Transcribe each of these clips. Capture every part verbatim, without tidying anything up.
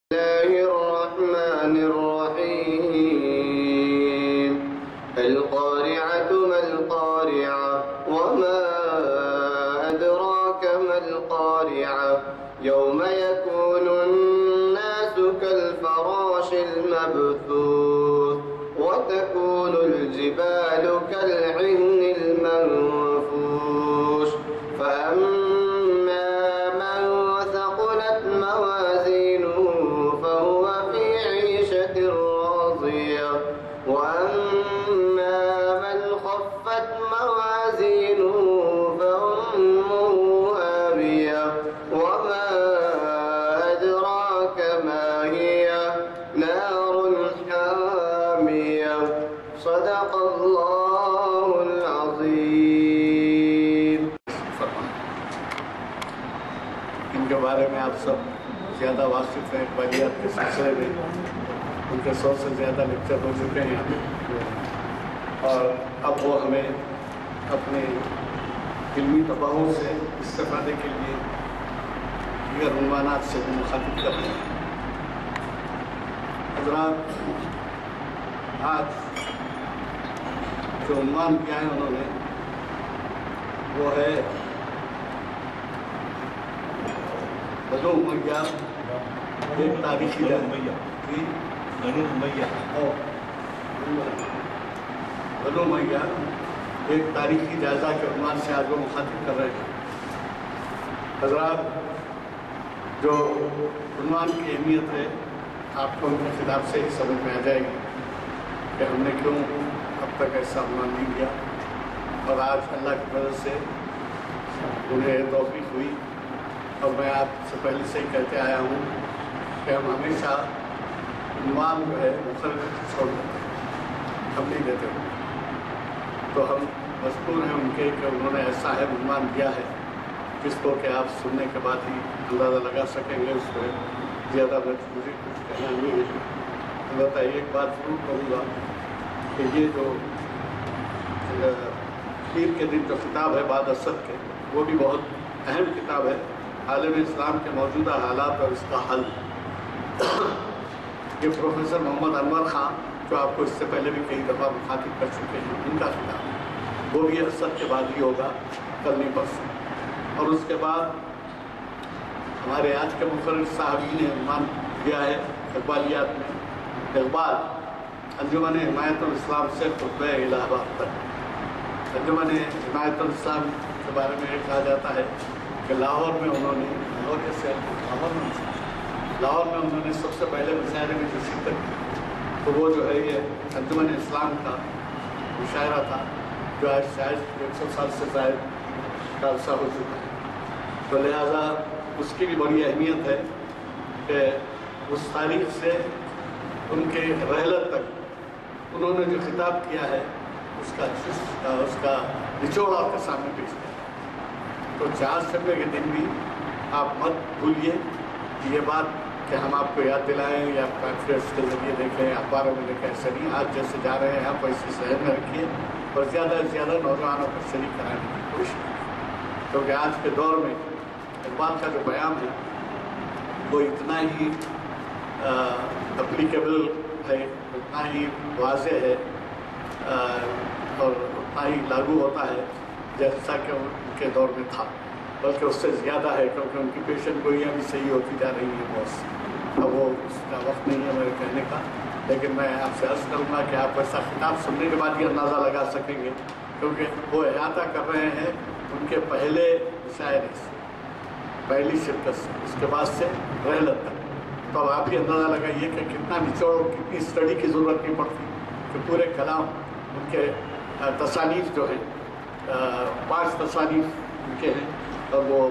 الله الرحمن الرحيم القارعة ما القارعة وما أدراك ما القارعة يوم يكون الناس كالفراش المبثوث وتكون الجبال كالعهن المنفوش فأما من ثقلت موازينه فهو في عيشة راضية وأما من خفت موازينه فأمه هاوية وما أدراك ما هي نار حامية صدق الله العظيم. इनके बारे में आप सब ज़्यादा वाकिफ हैं। इकबालियात के सिलसिले में उनके सौ से ज़्यादा लेक्चर हो चुके हैं और अब वो हमें अपने इल्मी तबाहों से इस्तेफादे के लिए दीगर उन्वानात से मुखातिब कर रहे हैं। हज़रात, आज जो उन्वान किया है उन्होंने वो है बनो उमैया एक तारीखी उमैया बनो उमैया बनो उमैया एक तारीखी जायज़ा के उन्वान से आज वो मुखातिब कर रहे हैं। हज़रात, जो उन्वान की अहमियत है आपको उनके खिताब से ही समझ में आ जाएगी कि हमने क्यों अब तक ऐसा उन्वान नहीं किया और आज अल्लाह की मदद से उन्हें तौफीक हुई। और मैं आपसे पहले से ही कहते आया हूँ कि हम हमेशा उन्वान जो है मुखर्रर छोड़ देते हैं, हम नहीं देते हैं। तो हम मशकूर हैं उनके कि उन्होंने ऐसा है उन्वान दिया है जिसको कि आप सुनने के बाद ही अंदाज़ा लगा सकेंगे। उसमें ज़्यादा मुझे कुछ कहना नहीं है। अलबत्ता एक बात जरूर कहूँगा कि ये जो पीर के दिन जो किताब है बाद असर के, वो भी बहुत अहम किताब है। आलम इस्लाम के मौजूदा हालात और इसका हल। ये प्रोफेसर मोहम्मद अनवर खान जो आपको इससे पहले भी कई दफ़ा मुखातिब कर चुके हैं, उनका किताब वो भी असर के बाद ही होगा, कल नहीं परसों। और उसके बाद हमारे आज के मुखर्रर साहबी ने उन्वान दिया है इकबालियात में इकबाल अंजुमन हिमायतुल इस्लाम से खुतबा इलाहाबाद तक। अंजुमन हिमायतुल इस्लाम के बारे में कहा जाता है कि लाहौर में उन्होंने लाहौर के शहर लाहौर में लाहौर में उन्होंने सबसे पहले मुशायरे में जो शिरकत की तो वो जो है ये अंजुमन इस्लाम का मुशायरा था जो आज शायद एक सौ साल से ज़ायद का अरसा हो चुका है। तो लिहाजा उसकी भी बड़ी अहमियत है कि उस तारीख से उनके रहलत तक उन्होंने जो खिताब किया है उसका उसका निचोड़ आपके सामने पेश किया। तो चार शबे के दिन भी आप मत भूलिए ये बात कि हम आपको याद दिलाएं या कॉन्फ्रेंस के ज़रिए देखें, अखबारों में देखें, ऐसे नहीं। आज जैसे जा रहे हैं आप वैसे शहर में रखिए और ज़्यादा से ज़्यादा नौजवानों को शरीक कराने की कोशिश करें, क्योंकि आज के दौर में इकबाल का जो बयान है वो इतना ही अप्लीकेबल है, उतना ही वाज़ेह है आ, और उतना ही लागू होता है जैसा कि उनके दौर में था, बल्कि उससे ज़्यादा है, क्योंकि उनकी पेशन गोइयाँ भी सही होती जा रही हैं बहुत सी। अब वो उसका वक्त नहीं है मेरे कहने का, लेकिन मैं आपसे अर्ज़ करूँगा कि आप ऐसा खिताब सुनने के बाद ही अंदाज़ा लगा सकेंगे, क्योंकि वो अहाता कर रहे हैं उनके पहले मुशायरे से, पहली शिरकत से, उसके बाद से रहलत तक। तो अब आप ही अंदाज़ा लगाइए कि कितना निचोड़, कितनी स्टडी की ज़रूरत नहीं पड़ती कि पूरे कलाम उनके तसानीफ जो है पाँच तसानीफ उनके हैं और वो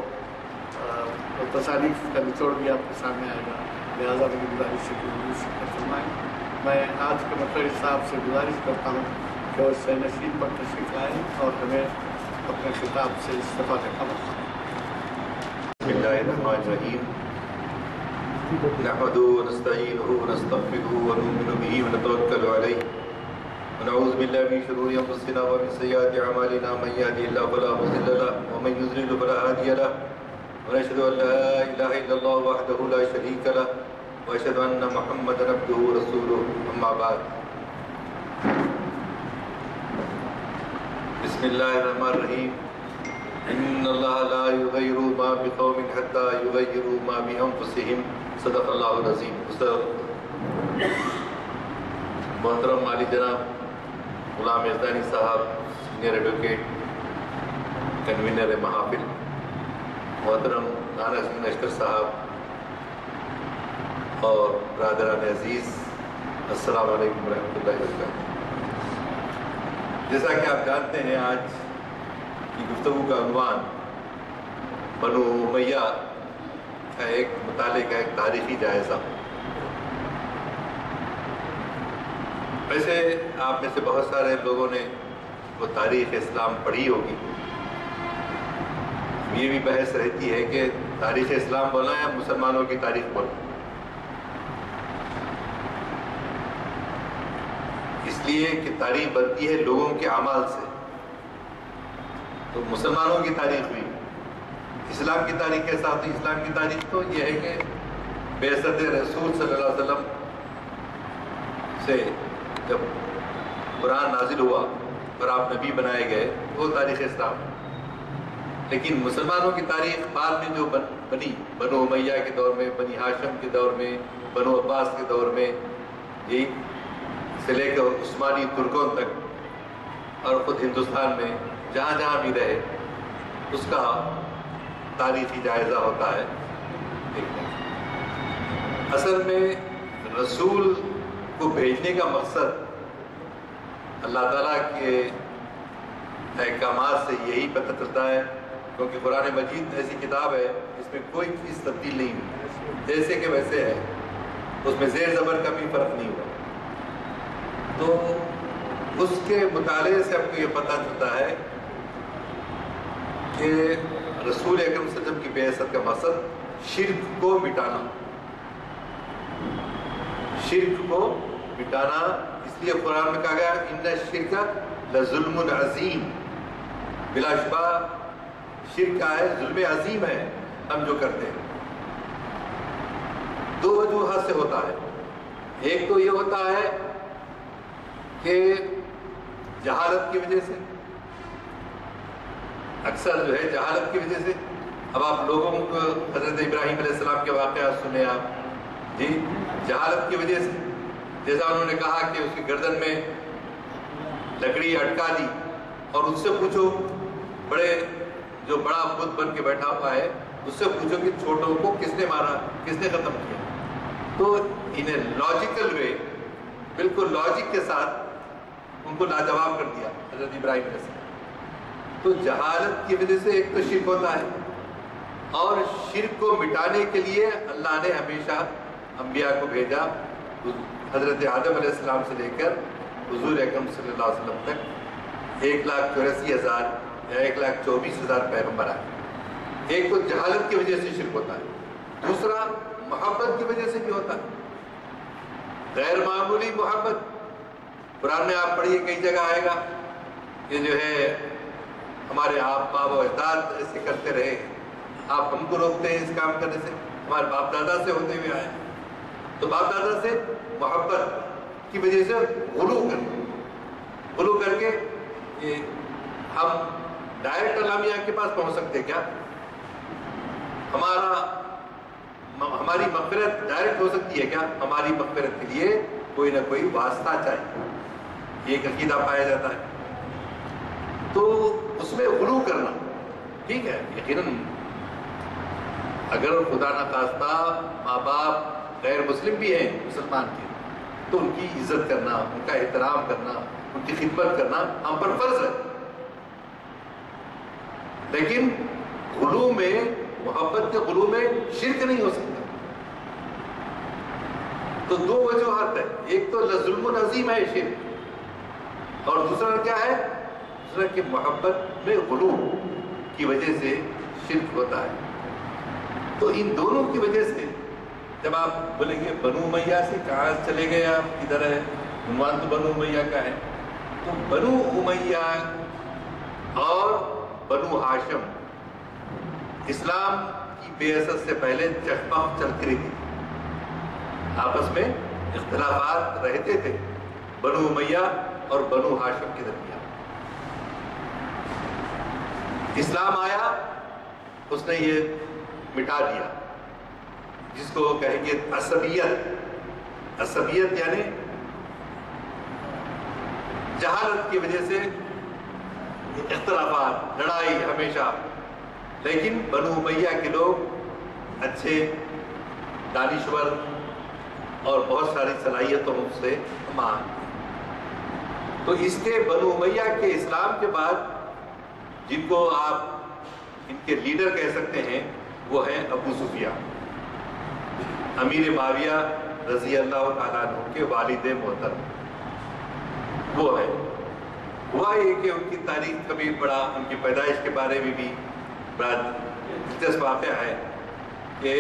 तसानीफ का निचोड़ भी आपके सामने आएगा। लिहाजा मेरी गुजारिश है कि शिरकत फरमाएं। मैं आज के मुखर्रर साहब से गुजारिश करता हूँ कि वो सैनशीन पर तशरीफ़ लाएँ और हमें अपने खिताब से इस्तेफ़ादे का मौका दें। बिस्मिल्लाहिर्रहमानिर्रहीम नहमदुहु व नस्तईनुहु व नस्तग़फिरुहु व नु'मिनु बिही व नतवक्कलु अलैहि व नऊज़ु बिल्लाहि मिन शुरूरि अंफुसिना व मिन सय्यिआति अअमालिना मन यहदिहिल्लाहु फला मुज़िल्ल लहु व मन युज़लिल फला हादिय लहु ونشهد أن لا إله إلا الله وحده لا شريك له وأشهد أن محمدا عبده ورسوله أما بعد بسم الله الرحمن الرحيم إن الله لا يغير ما بقوم حتى يغيروا ما بأنفسهم صدق الله العظيم. محترم عالی جناب غلام یزدانی صاحب سینئر ایڈوکیٹ کنوینر محافل، محترم رانا سنگھ نشتر صاحب اور برادران عزیز، السلام علیکم ورحمۃ اللہ وبرکاتہ. جیسا کہ آپ جانتے ہیں آج کی گفتگو کا عنوان بنو امیہ کا ایک مطالعے کا ایک تاریخی جائزہ. ویسے آپ میں سے بہت سارے لوگوں نے وہ تاریخ اسلام پڑھی ہوگی. یہ بھی بحث رہتی ہے کہ تاریخ اسلام بولنا ہے یا مسلمانوں کی تاریخ بولنا. اس لیے کہ تاریخ بنتی ہے لوگوں کے اعمال سے. تو مسلمانوں کی تاریخ ہوئی. اسلام کی تاریخ کے ساتھ اسلام کی تاریخ تو یہ ہے کہ بعثت رسول صلی اللہ علیہ وسلم سے جب قرآن نازل ہوا اور آپ نبی بنائے گئے وہ تاریخ اسلام. لیکن مسلمانوں کی تاریخ بعد میں جو بن بنی بنو امیہ کے دور میں، بنی ہاشم کے دور میں، بنو عباس کے دور میں، یہی سے لے کر عثمانی ترکوں تک اور خود ہندوستان میں جہاں جہاں بھی رہے اس کا تاریخی جائزہ ہوتا ہے. اصل میں رسول کو بھیجنے کا مقصد اللہ تعالیٰ کے احکامات سے یہی پتہ چلتا ہے، کیونکہ قرآن مجید ایسی کتاب ہے جس میں کوئی چیز تبدیل نہیں ہوئی، جیسے کہ ویسے ہے، اس میں زیر زبر کا بھی فرق نہیں ہوا. تو اس کے مطالعے سے ہم کو یہ پتہ چلتا ہے کہ رسول اکرم صلی اللہ علیہ وسلم کی بعثت کا مقصد شرک کو مٹانا. شرک کو مٹانا اس لیے قرآن میں کہا گیا ان الشرک لظلم عظیم. بلا شبہ شرک کا ہے ظلم عظیم ہے ہم جو کرتے ہیں. دو وجوہات سے ہوتا ہے. ایک تو یہ ہوتا ہے کہ جہالت کی وجہ سے، اکثر جو ہے جہالت کی وجہ سے. اب آپ لوگوں کو حضرت ابراہیم علیہ السلام کے واقعات سنے آپ جی، جہالت کی وجہ سے. جیسا انہوں نے کہا کہ اس کی گردن میں لکڑی اٹکا دی اور اس سے پوچھو، بڑے جو بڑا بت بن کے بیٹھا ہوا ہے اس سے پوچھو کہ چھوٹوں کو کس نے مارا، کس نے ختم کیا. تو انہیں لاجیکل وے، بالکل لاجک کے ساتھ ان کو لاجواب کر دیا حضرت ابراہیم علیہ السلام. تو جہالت کی وجہ سے ایک تو شرک ہوتا ہے، اور شرک کو مٹانے کے لیے اللہ نے ہمیشہ انبیاء کو بھیجا. حضرت آدم علیہ السلام سے لے کر حضور اکرم صلی اللہ علیہ وسلم تک ایک لاکھ چوراسی ہزار یا ایک لاکھ چوبیس ہزار پیغمبر آئے. ایک تو جہالت کی وجہ سے شرک ہوتا ہے، دوسرا محبت کی وجہ سے بھی ہوتا ہے. غیر معمولی محبت. قرآن میں آپ پڑھیے کئی جگہ آئے گا کہ جو ہے ہمارے آپ باپ و اجداد ایسے کرتے رہے، آپ ہم کو روکتے ہیں اس کام کرنے سے. ہمارے باپ دادا سے ہوتے ہوئے آئے، تو باپ دادا سے محبت کی وجہ سے غلو کر غلو کر کے یہ ہم ڈائریکٹ الامیہ کے پاس پہنچ سکتے کیا؟ ہمارا ہماری مغفرت ڈائریکٹ ہو سکتی ہے کیا؟ ہماری مغفرت کے لیے کوئی نہ کوئی واسطہ چاہیے. یہ ایک عقیدہ پایا جاتا ہے. تو اس میں غلو کرنا ٹھیک ہے، یقیناً اگر خدا نہ خواستہ ماں باپ غیر مسلم بھی ہیں مسلمان کے، تو ان کی عزت کرنا، ان کا احترام کرنا، ان کی خدمت کرنا ہم پر فرض ہے. لیکن غلو میں، محبت کے غلو میں شرک نہیں ہو سکتا. تو دو وجوہات ہے، ایک تو ظلم عظیم ہے شرک، اور دوسرا کیا ہے؟ دوسرا کہ محبت میں غلو کی وجہ سے شرک ہوتا ہے. تو ان دونوں کی وجہ سے جب آپ بولیں گے بنو امیہ سے کہاں چلے گئے آپ، ادھر ہے عنوان تو بنو امیہ کا ہے. تو بنو امیہ اور بنو ہاشم اسلام کی بعثت سے پہلے چکمک چلتی رہی تھی. آپس میں اختلافات رہتے تھے بنو امیہ اور بنو ہاشم کے درمیان. اسلام آیا، اس نے یہ مٹا دیا جس کو کہیں گے عصبیت. عصبیت یعنی جہالت کی وجہ سے اختلافات، لڑائی ہمیشہ. لیکن بنو امیہ کے لوگ اچھے، دانشور اور بہت ساری صلاحیتوں سے مان. تو اس کے بنو امیہ کے اسلام کے بعد جن کو آپ ان کے لیڈر کہہ سکتے ہیں وہ ہیں ابو سفیان، امیر معاویہ رضی اللہ تعالیٰ عنہ کے والد محترم. وہ ہے ہوا یہ کہ ان کی تاریخ کا بھی بڑا، ان کی پیدائش کے بارے میں بھی بڑا دلچسپ واقعہ ہے کہ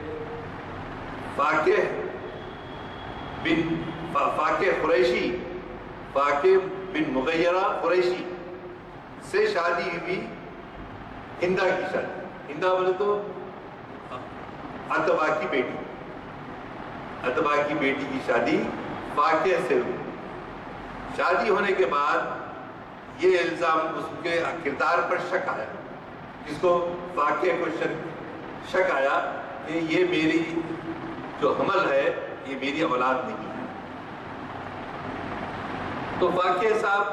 فاقہ بن فاقہ قریشی، فاقہ بن مغیرہ قریشی سے شادی ہوئی ہندا کی شادی. ہندا بولے تو عتبہ کی بیٹی، عتبہ کی بیٹی کی شادی فاقہ سے ہوئی. شادی ہونے کے بعد یہ الزام اس کے کردار پر شک آیا، جس کو فاقہ کو شک شک آیا کہ یہ میری جو حمل ہے یہ میری اولاد نہیں ہے. تو فاقہ صاحب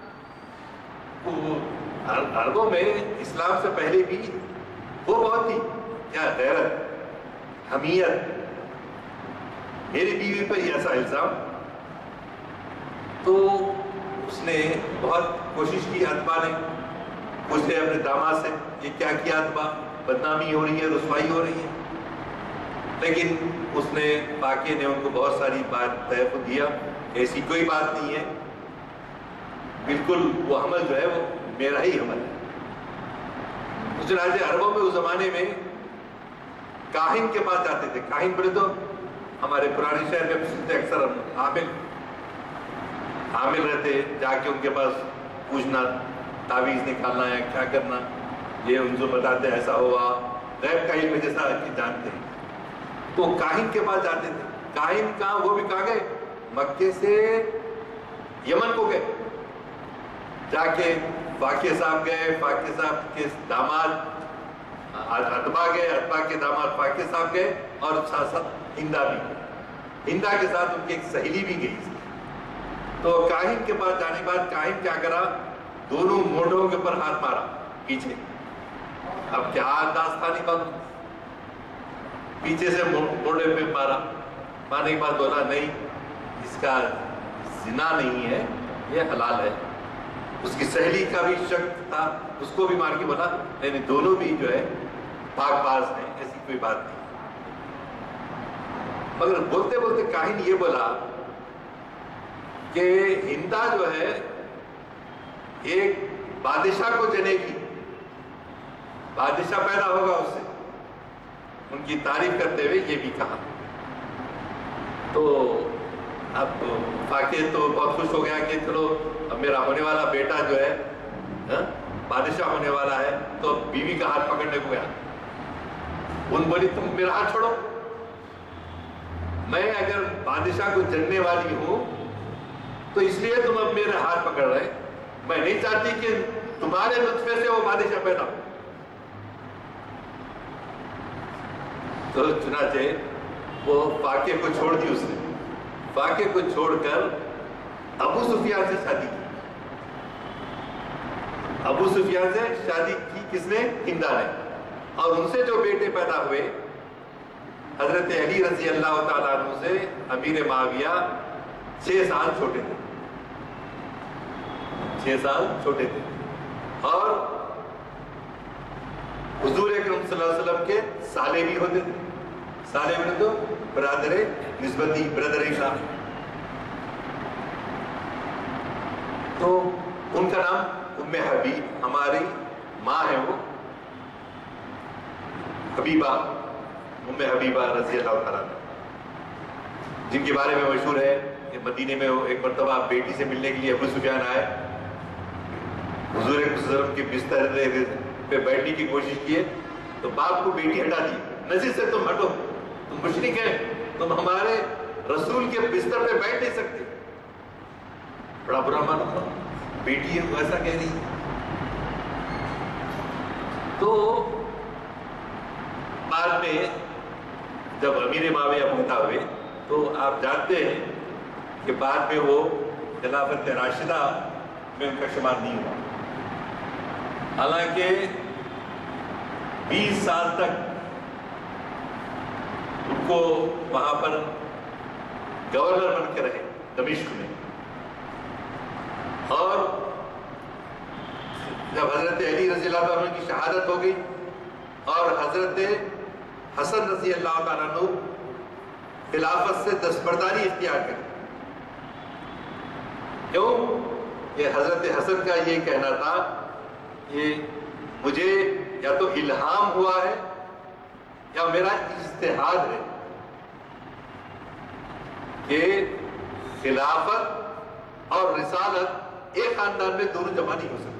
عربوں میں اسلام سے پہلے بھی وہ بہت ہی کیا غیرت، حمیت، میری بیوی پر یہ ایسا الزام. تو اس نے بہت کوشش کی عتبہ نے، پوچھتے اپنے داماد سے یہ کیا کیا عتبہ، بدنامی ہو رہی ہے، رسوائی ہو رہی ہے. لیکن اس نے فاقہ نے ان کو بہت ساری بات تحفظ دیا، ایسی کوئی بات نہیں ہے، بالکل وہ حمل جو ہے وہ میرا ہی حمل ہے. تو چنانچہ عربوں میں اس زمانے میں کاہن کے پاس جاتے تھے. کاہن بولے تو ہمارے پرانے شہر میں سنتے اکثر عامل عامل رہتے، جا کے ان کے پاس پوچھنا، تعویذ نکالنا ہے کیا کرنا، یہ ان کو بتاتے ایسا ہوا، غیب کا علم جیسا کہ جانتے ہیں. تو کاہن کے پاس جاتے تھے. کاہن کہاں، وہ بھی کہاں گئے، مکے سے یمن کو گئے. جا کے فاقہ صاحب گئے، فاقہ صاحب کے داماد عتبہ گئے، عتبہ کے داماد فاقہ صاحب گئے، اور ساتھ ساتھ ہندا بھی گئے. ہندا کے ساتھ ان کی ایک سہیلی بھی گئی. تو کاہن کے پاس جانے کے بعد کاہن کیا کرا، دونوں مونڈوں کے اوپر ہاتھ مارا پیچھے. اب کیا انداز تھا نہیں معلوم، پیچھے سے موڑے پہ مارا. مارنے کے بعد بولا نہیں اس کا زنا نہیں ہے، یہ حلال ہے. اس کی سہیلی کا بھی شک تھا، اس کو بھی مار کے بولا نہیں نہیں دونوں بھی جو ہے پاک باز ہیں، ایسی کوئی بات نہیں. مگر بولتے بولتے کاہن یہ بولا کہ ہندا جو ہے ایک بادشاہ کو جنے گی، بادشاہ پیدا ہوگا اس سے. ان کی تعریف کرتے ہوئے یہ بھی کہا. تو اب فاقہ تو بہت خوش ہو گیا کہ چلو اب میرا ہونے والا بیٹا جو ہے بادشاہ ہونے والا ہے. تو بیوی کا ہاتھ پکڑنے کو گیا. ان بولی تم میرا ہاتھ چھوڑو، میں اگر بادشاہ کو جننے والی ہوں تو اس لیے تم اب میرے ہاتھ پکڑ رہے. میں نہیں چاہتی کہ تمہارے نطفے سے وہ بادشاہ پیدا ہو. تو چنانچہ وہ فاقہ کو چھوڑ دی. اس نے فاقہ کو چھوڑ کر ابو سفیان سے شادی کی. ابو سفیان سے شادی کی کس نے؟ ہندا نے. اور ان سے جو بیٹے پیدا ہوئے، حضرت علی رضی اللہ تعالیٰ عنہ سے امیر معاویہ چھ سال چھوٹے تھے، چھ سال چھوٹے تھے. اور حضور اکرم صلی اللہ علیہ وسلم کے سالے بھی ہوتے تھے. سالے میں تو برادر نسبتی، برادر شاہ. تو ان کا نام ام حبیب، ہماری ماں ہے وہ حبیبہ، ام حبیبہ رضی اللہ تعالیٰ عنہ، جن کے بارے میں مشہور ہے کہ مدینے میں وہ ایک مرتبہ بیٹی سے ملنے کے لیے ابو سفیان آئے. حضور صلی اللہ علیہ وسلم کے بستر پہ بیٹھنے کی کوشش کیے تو باپ کو بیٹی ہٹا دی. نزد سے تم ہٹو، تم مشرک ہیں، تم ہمارے رسول کے بستر پہ بیٹھ نہیں سکتے. بڑا برا من ہوگا, بیٹی ہے ایسا کہہ رہی ہے. تو بعد میں جب امیر معاویہ پیدا ہوئے تو آپ جانتے ہیں کہ بعد میں وہ خلافت راشدہ میں ان کا شمار نہیں ہوا. حالانکہ بیس سال تک ان کو وہاں پر گورنر بن کے رہے دمشق میں. اور جب حضرت علی رضی اللہ عنہ کی شہادت ہو گئی اور حضرت حسن رضی اللہ تعالیٰ عنہ خلافت سے دستبرداری اختیار کری. کیوں کہ حضرت حسن کا یہ کہنا تھا کہ مجھے یا تو الہام ہوا ہے یا میرا اجتہاد ہے کہ خلافت اور رسالت ایک خاندان میں دونوں جمع نہیں ہو سکتے.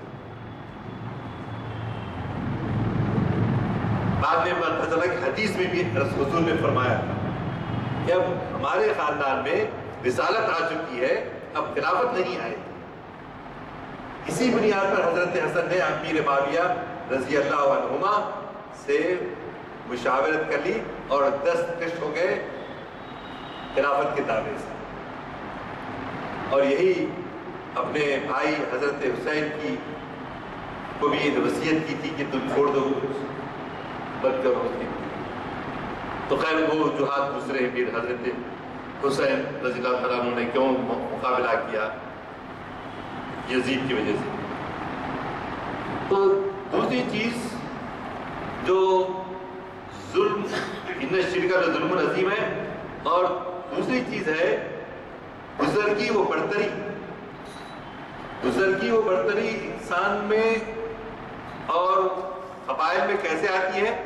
بعد میں مرتضی کی حدیث میں بھی حضور نے فرمایا تھا کہ اب ہمارے خاندان میں رسالت آ چکی ہے, اب خلافت نہیں آئے. اسی بنیاد پر حضرت حسن نے امیر معاویہ رضی اللہ عنہما سے مشاورت کر لی اور دستکش ہو گئے خلافت کے دعوے سے. اور یہی اپنے بھائی حضرت حسین کی کو بھی وصیت کی تھی کہ تم چھوڑ دو بند کرو اس کی. تو خیر وہ جو ہاتھ دوسرے پھر حضرت حسین رضی اللہ تعالیٰ عنہ نے کیوں مقابلہ کیا یزید کی وجہ سے. تو دوسری چیز جو ظلم ان شرک کا ظلم عظیم ہے, اور دوسری چیز ہے بزرگی و برتری. بزرگی و برتری انسان میں اور قبائل میں کیسے آتی ہے؟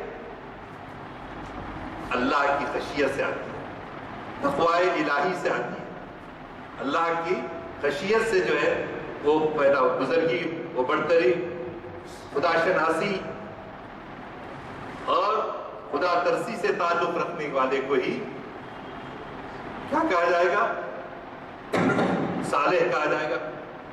اللہ کی خشیت سے آتی ہے, تقوی الہی سے آتی ہے. اللہ کی خشیت سے جو ہے وہ پیدا ہو. بزرگی و برتری, خدا شناسی اور خدا ترسی سے تعلق رکھنے والے کو ہی کیا کہا جائے گا؟ صالح کہا جائے گا,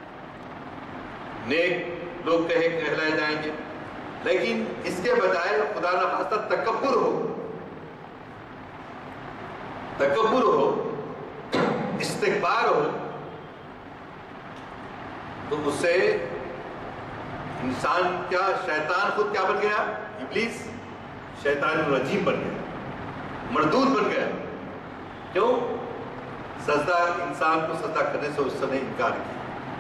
نیک لوگ کہے کہلائے جائیں گے. لیکن اس کے بجائے خدا نہ خواستہ تکبر ہو, تکبر ہو, استکبار ہو, تو اس سے انسان کیا, شیطان خود کیا بن گیا؟ ابلیس شیطان الرجیم بن گیا, مردود بن گیا. کیوں؟ سجدہ انسان کو سجدہ کرنے سے اس نے انکار کیا.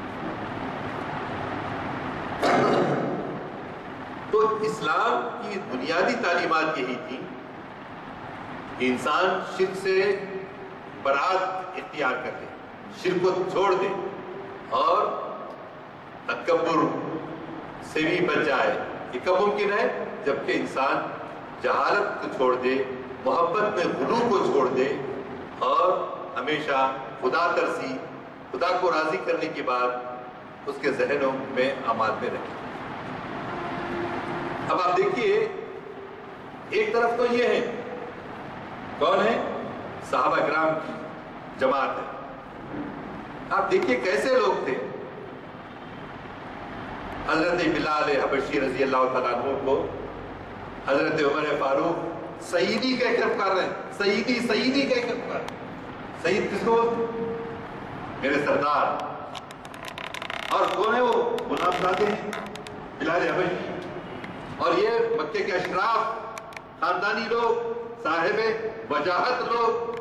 تو اسلام کی بنیادی تعلیمات یہی تھی کہ انسان شرک سے برات اختیار کر لے, شرک کو چھوڑ دے اور تکبر سے بھی بچ جائے. یہ کب ممکن ہے؟ جبکہ انسان جہالت کو چھوڑ دے, محبت میں غلو کو چھوڑ دے اور ہمیشہ خدا ترسی, خدا کو راضی کرنے کی بات اس کے ذہنوں میں اعمال میں رکھے. اب آپ دیکھیے, ایک طرف تو یہ ہے, کون ہے؟ صحابہ کرام کی جماعت ہے. آپ دیکھیے کیسے لوگ تھے. حضرت بلال حبشی رضی اللہ تعالیٰ عنہ کو حضرت عمر فاروق سیدی کہہ کر پکار رہے ہیں, سیدی سیدی کہہ کر پکار رہے ہیں. سید کس کو؟ میرے سردار. اور کون ہے وہ؟ غلام زادے ہیں بلال حبشی. اور یہ مکے کے اشراف, خاندانی لوگ, صاحب وجاہت لوگ.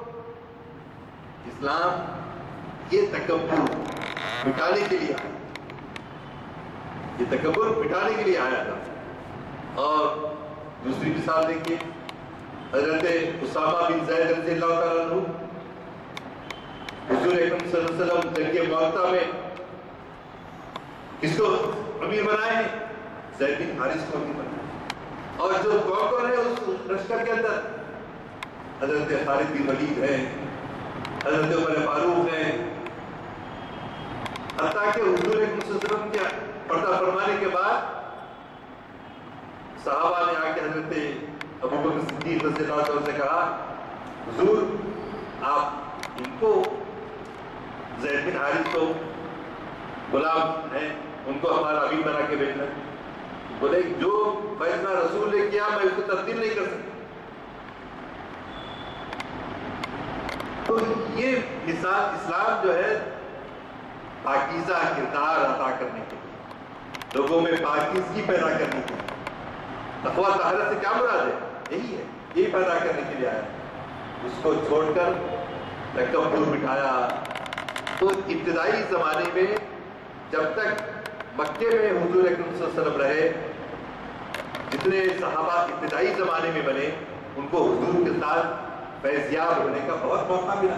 اسلام یہ تکبر مٹانے کے لیے آیا, یہ تکبر مٹانے کے لیے آیا تھا. اور دوسری مثال دیکھیے, حضرت اسامہ بن زید رضی اللہ تعالیٰ عنہ حضور اکرم صلی اللہ علیہ وسلم جنگ موقع میں کس کو امیر بنائے ہیں؟ زید بن حارث کو امیر بنائے. اور جو کون کون ہے اس لشکر کے اندر؟ حضرت خالد بن ولید ہیں, حضرت عمر فاروق ہیں. حتیٰ کہ حضور اکرم صلی اللہ علیہ وسلم کے پردہ فرمانے کے بعد صحابہ نے آ کے حضرت ابو بکر صدیق رضی اللہ عنہ سے کہا, حضور آپ ان کو زید بن حارث کو غلام ہیں ان کو ہمارا امیر بنا کے بھیجنا. بولے جو فیصلہ رسول نے کیا میں اس کو تبدیل نہیں کر سکتا. تو یہ مثال اسلام جو ہے پاکیزہ کردار عطا کرنے کے لیے، لوگوں میں پاکیزگی پیدا کرنے کے لیے. تقویٰ طہارت سے کیا مراد ہے؟ یہی ہے، یہی پیدا کرنے کے لیے آیا. اس کو چھوڑ کر تکبر بٹھایا. تو ابتدائی زمانے میں جب تک مکے میں حضور اکرم صلی اللہ علیہ وسلم رہے، جتنے صحابہ ابتدائی زمانے میں بنے ان کو حضور کے ساتھ فیضیاب ہونے کا بہت موقع ملا.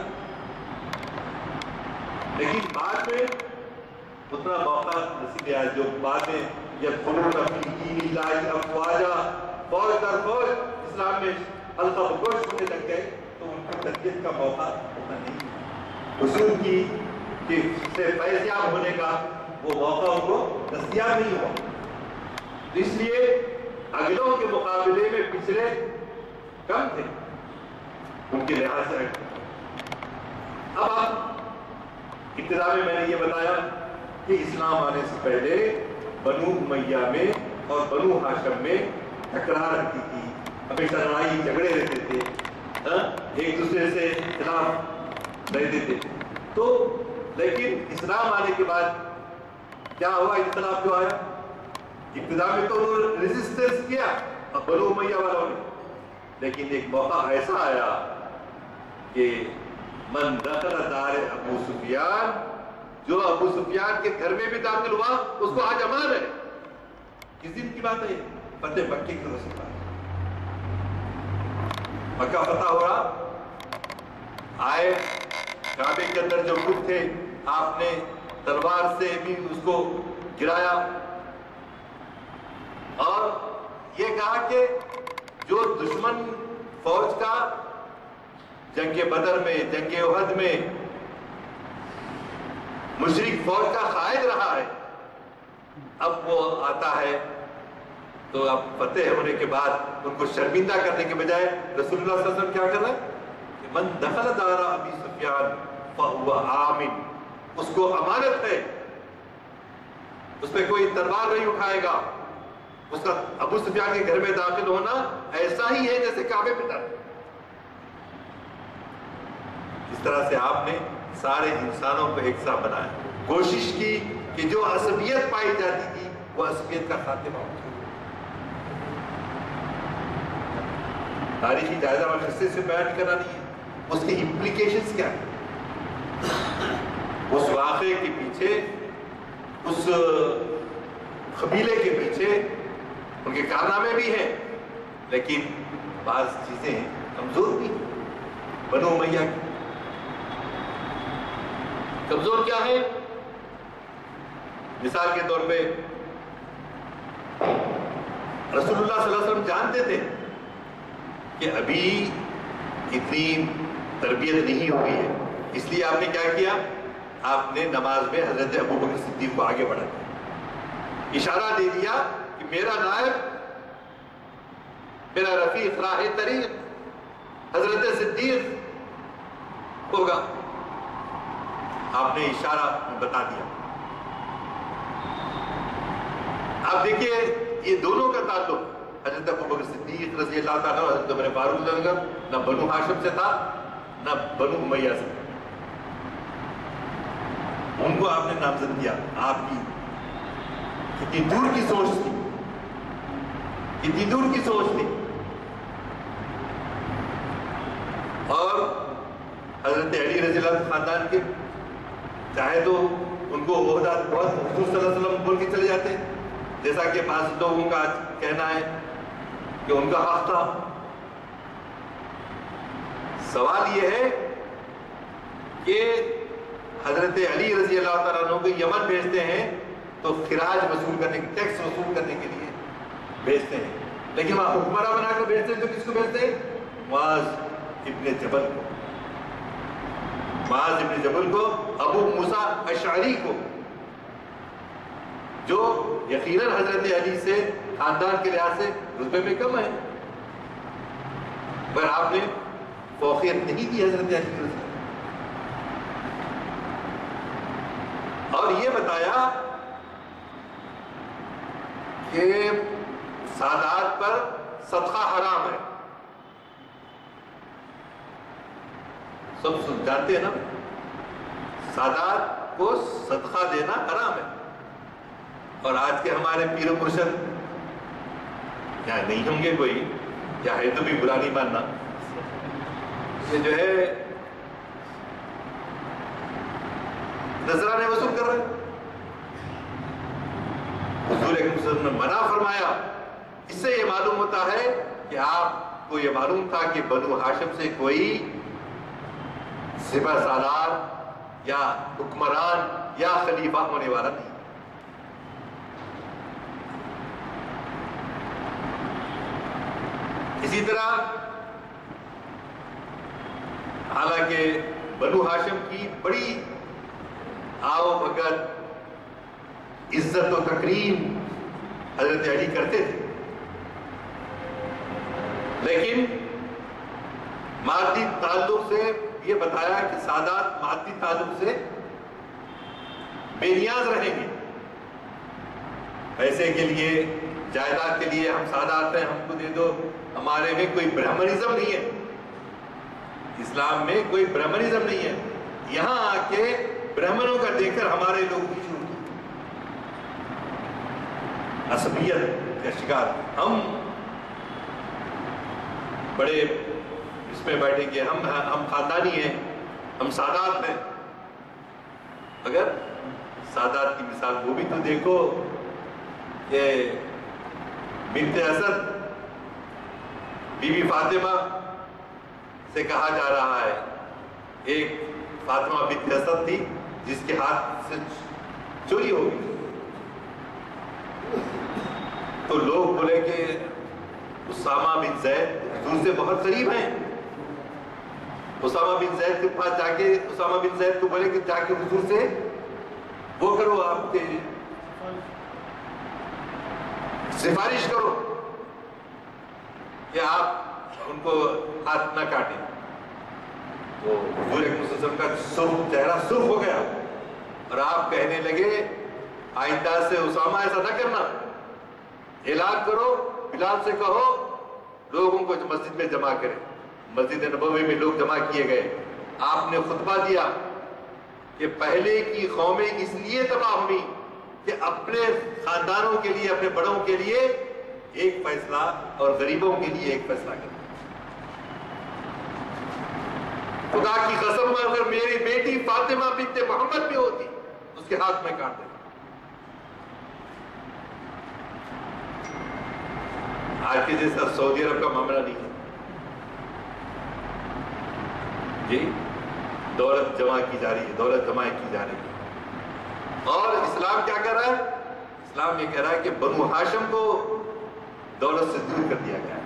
لیکن بعد میں اتنا موقع نصیب آیا جو بعد میں یدخلون فی دین اللہ افواجا، فوج در فوج اسلام میں حلقہ بگوش ہونے لگ گئے، تو ان کو تربیت کا موقع ہوتا نہیں. حضور کی کہ سے فیضیاب ہونے کا وہ موقع ان کو دستیاب نہیں ہوا. اس لیے اگلوں کے مقابلے میں پچھلے کم تھے ان کے لحاظ سے. اب آپ ابتدا میں میں نے یہ بتایا کہ اسلام آنے سے پہلے بنو امیہ میں اور بنو ہاشم میں تکرار رہتی تھی، ہمیشہ لڑائی جھگڑے رہتے تھے، ایک دوسرے سے خلاف رہتے تھے. تو لیکن اسلام آنے کے بعد کیا ہوا؟ اختلاف جو آیا، ابتدا میں تو انہوں نے ریزسٹنس کیا بنو امیہ والوں نے، لیکن ایک موقع ایسا آیا کہ من دخل دار ابو سفیان، جو ابو سفیان کے گھر میں بھی داخل ہوا اس کو آج امان ہے. کس دن کی بات ہے؟ فتح مکے کی طرف سے. مکہ فتح ہو رہا، آئے کعبے کے اندر جو بت تھے آپ نے تلوار سے بھی اس کو گرایا اور یہ کہا کہ جو دشمن فوج کا جنگ بدر میں، جنگ احد میں مشرک فوج کا قائد رہا ہے، اب وہ آتا ہے تو اب فتح ہونے کے بعد ان کو شرمندہ کرنے کے بجائے رسول اللہ صلی اللہ علیہ وسلم کیا کر رہا ہے کہ من دخل دار ابی سفیان فہو آمن، اس کو امانت ہے، اس پہ کوئی تلوار نہیں اٹھائے گا. اس کا ابو سفیان کے گھر میں داخل ہونا ایسا ہی ہے جیسے کعبے پہ داخل. اس طرح سے آپ نے سارے انسانوں کو ایک ساتھ بنایا، کوشش کی کہ جو عصبیت پائی جاتی تھی وہ عصبیت کا خاتمہ ہو. تاریخی جائزہ میں حصے سے بیان کرنا نہیں ہے، اس کی امپلیکیشنز کیا ہے، اس واقعے کے پیچھے، اس قبیلے کے پیچھے ان کے کارنامے بھی ہیں، لیکن بعض چیزیں کمزور بھی ہیں. بنو امیہ کی کمزور کیا ہے؟ مثال کے طور پہ رسول اللہ صلی اللہ علیہ وسلم جانتے تھے کہ ابھی اتنی تربیت نہیں ہوئی ہے، اس لیے آپ نے کیا کیا؟ آپ نے نماز میں حضرت ابو بکر صدیق کو آگے بڑھا دیا، اشارہ دے دیا کہ میرا نائب، میرا رفیق راہ طریق حضرت صدیق ہوگا. آپ نے اشارہ بتا دیا. آپ دیکھیے یہ دونوں کا تعلق حضرت ابو بکر صدیق رضی اللہ تعالیٰ حضرت عمر فاروق رضی اللہ عنہ نہ بنو ہاشم سے تھا نہ بنو امیہ سے. ان کو آپ نے نامزد کیا. آپ کی کتنی دور کی سوچ تھی، کتنی دور کی سوچ تھی. اور حضرت علی رضی اللہ عنہ خاندان کے چاہے تو ان کو عہدہ بہت حضور صلی اللہ علیہ وسلم بول کے چلے جاتے، جیسا کہ بعض لوگوں کا کہنا ہے کہ ان کا حق تھا. سوال یہ ہے کہ حضرت علی رضی اللہ تعالیٰ عنہ کو یمن بھیجتے ہیں تو خراج وصول کرنے، ٹیکس وصول کرنے کے لیے بھیجتے ہیں، لیکن وہاں حکمراں بنا کر بھیجتے ہیں تو کس کو بھیجتے ہیں؟ معاذ ابن جبل کو، معاذ ابن جبل کو، ابو موسیٰ اشعری کو، جو یقیناً حضرت علی سے خاندان کے لحاظ سے رتبے میں کم ہے، پر آپ نے فوقیت نہیں دی حضرت علی رضی اللہ عنہ. اور یہ بتایا کہ سادات پر صدقہ حرام ہے. سب جانتے ہیں نا سادات کو صدقہ دینا حرام ہے. اور آج کے ہمارے پیر و مرشد یا نہیں ہوں گے کوئی, یا ہے تو بھی برا نہیں ماننا, یہ جو ہے نذرانے وصول کر رہے ہیں. حضور اکرم صلی اللہ علیہ وسلم نے منع فرمایا. اس سے یہ معلوم ہوتا ہے کہ آپ کو یہ معلوم تھا کہ بنو ہاشم سے کوئی سپہ سالار یا حکمران یا خلیفہ ہونے والا نہیں. اسی طرح حالانکہ بنو ہاشم کی بڑی آؤ بھگت عزت و تکریم حضرت علی کرتے تھے, لیکن مادی تعلق سے یہ بتایا کہ سادات مادی تعلق سے بے نیاز رہیں گے. پیسے کے لیے, جائیداد کے لیے ہم سادات ہیں, ہم کو دے دو. ہمارے میں کوئی برہمنزم نہیں ہے, اسلام میں کوئی برہمنزم نہیں ہے. یہاں آ کے برہمنوں کا دیکھ کر ہمارے لوگ بھی شروع کیے عصبیت کا شکار. ہم بڑے اس میں بیٹھے کہ ہم ہم خاندانی ہیں, ہم سادات ہیں. اگر سادات کی مثال وہ بھی تو دیکھو کہ بنت اسد بی بی فاطمہ سے کہا جا رہا ہے, ایک فاطمہ بنت اسد تھی جس کے ہاتھ سے چوری ہو گئی. تو لوگ بولے کہ اسامہ بن زید حضور سے بہت قریب ہیں. اسامہ بن زید کے پاس جا کے اسامہ بن زید کو بولے کہ جا کے حضور سے وہ کرو, آپ کے سفارش کرو کہ آپ ان کو ہاتھ نہ کاٹیں. تو حضور اکرم صلی اللہ علیہ وسلم کا سرخ چہرہ سرخ ہو گیا اور آپ کہنے لگے آئندہ سے اسامہ ایسا نہ کرنا, اعلان کرو, بلال سے کہو لوگوں کو مسجد میں جمع کریں. مسجد نبوی میں لوگ جمع کیے گئے. آپ نے خطبہ دیا کہ پہلے کی قومیں اس لیے تباہ ہوئی کہ اپنے خاندانوں کے لیے, اپنے بڑوں کے لیے ایک فیصلہ اور غریبوں کے لیے ایک فیصلہ کریں. خدا کی قسم اگر میری بیٹی فاطمہ بنت محمد بھی ہوتی اس کے ہاتھ میں کاٹ دیتا. آج کے جیسا سعودی عرب کا معاملہ نہیں ہے جی. دولت جمع کی جا رہی ہے, دولت جمع کی جا رہی ہے. اور اسلام کیا کہہ رہا ہے؟ اسلام یہ کہہ رہا ہے کہ بنو ہاشم کو دولت سے دور کر دیا گیا ہے,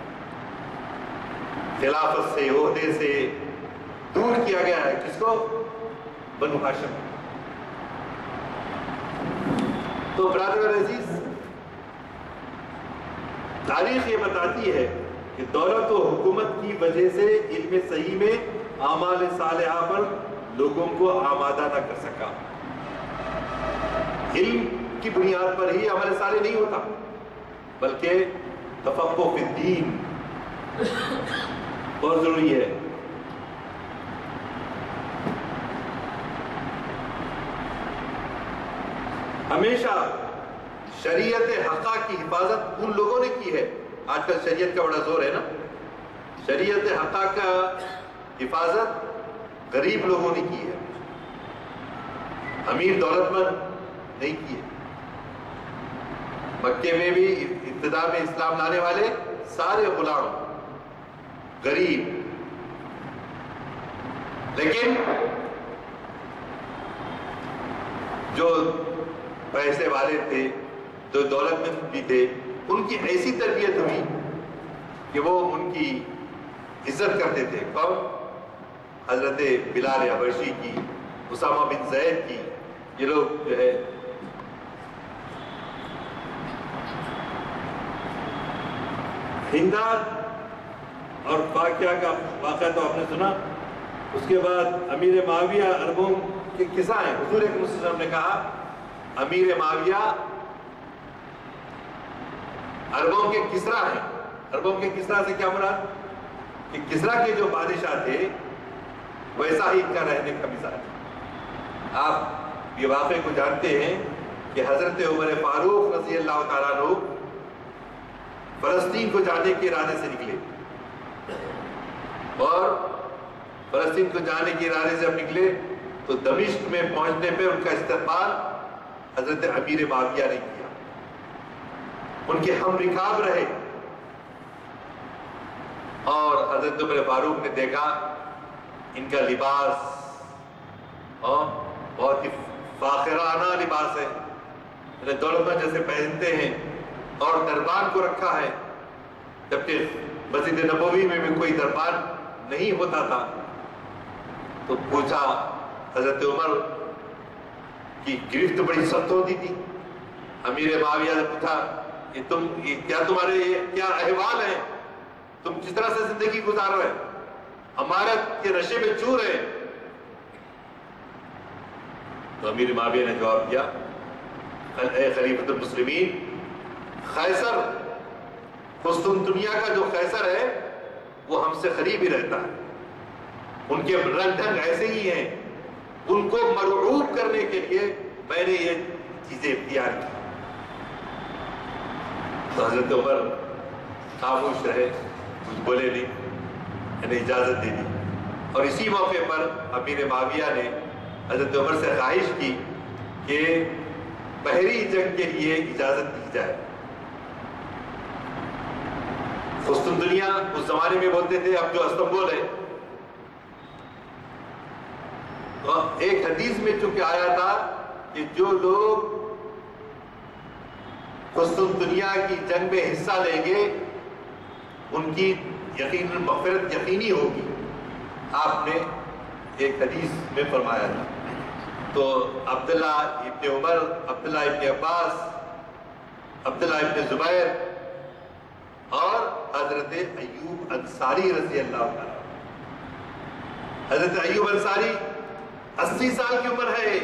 خلافت سے, عہدے سے دور کیا گیا ہے. کس کو؟ بنو ہاشم. تو برادر عزیز, تاریخ یہ بتاتی ہے کہ دولت و حکومت کی وجہ سے علم صحیح میں اعمال صالحہ پر لوگوں کو آمادہ نہ کر سکا. علم کی بنیاد پر ہی عمل صالح نہیں ہوتا, بلکہ تفقہ فی الدین بہت ضروری ہے. ہمیشہ شریعت حقہ کی حفاظت ان لوگوں نے کی ہے. آج کل شریعت کا بڑا زور ہے نا, شریعت حقہ کا حفاظت غریب لوگوں نے کی ہے, امیر دولت مند نہیں کی ہے. مکے میں بھی ابتدا میں اسلام لانے والے سارے غلام غریب, لیکن جو پیسے والے تھے, جو دولت مند بھی تھے, ان کی ایسی تربیت ہوئی کہ وہ ان کی عزت کرتے تھے. کب؟ حضرت بلال حبشی کی, اسامہ بن زید کی, یہ لوگ جو ہے ہندا اور واقعہ کا واقعہ تو آپ نے سنا. اس کے بعد امیر معاویہ عربوں کے قصہ ہیں. حضور اکرم صلی اللہ علیہ وسلم نے کہا امیر معاویہ عربوں کے کسرا ہیں. عربوں کے کسرا سے کیا مراد کہ کسرا کے جو بادشاہ تھے ویسا ہی ان کا رہنے کا مزاج ہے. آپ یہ واقعے کو جانتے ہیں کہ حضرت عمر فاروق رضی اللہ تعالیٰ عنہ فلسطین کو جانے کے ارادے سے نکلے اور فلسطین کو جانے کے ارادے سے اب نکلے تو دمشق میں پہنچنے پہ ان کا استقبال حضرت امیر معاویہ نے کیا. ان کے ہم رکاب رہے اور حضرت عمر فاروق نے دیکھا ان کا لباس اور بہت ہی فاخرانہ لباس ہے، دولت مند جیسے پہنتے ہیں اور دربان کو رکھا ہے، جبکہ مسجد نبوی میں بھی کوئی دربان نہیں ہوتا تھا. تو پوچھا حضرت عمر کی گرفت بڑی سخت ہوتی تھی. امیر معاویہ نے پوچھا کہ تم کیا تمہارے کیا احوال ہیں، تم کس طرح سے زندگی گزار رہے، امارت کے نشے میں چور ہیں. تو امیر معاویہ نے جواب دیا اے خلیفۃ المسلمین، قیصر قسطنطنیہ کا جو قیصر ہے وہ ہم سے قریب ہی رہتا ہے، ان کے رنگ ڈھنگ ایسے ہی ہیں، ان کو مرعوب کرنے کے لیے میں نے یہ چیزیں اختیار کی. تو حضرت عمر خاموش رہے، کچھ بولے نہیں، انہیں اجازت دے دی. اور اسی موقع پر امیر معاویہ نے حضرت عمر سے خواہش کی کہ بحری جنگ کے لیے اجازت دی جائے. قسطنطنیہ اس زمانے میں بولتے تھے اب جو استنبول ہے. تو ایک حدیث میں چونکہ آیا تھا کہ جو لوگ قسطنطنیہ کی جنگ میں حصہ لیں گے ان کی یقیناً مغفرت یقینی ہوگی. آپ نے ایک حدیث میں فرمایا تھا. تو عبداللہ ابن عمر، عبداللہ ابن عباس، عبداللہ ابن زبیر اور حضرت ایوب انصاری رضی اللہ عنہ. حضرت ایوب انصاری اسی سال کی عمر ہے،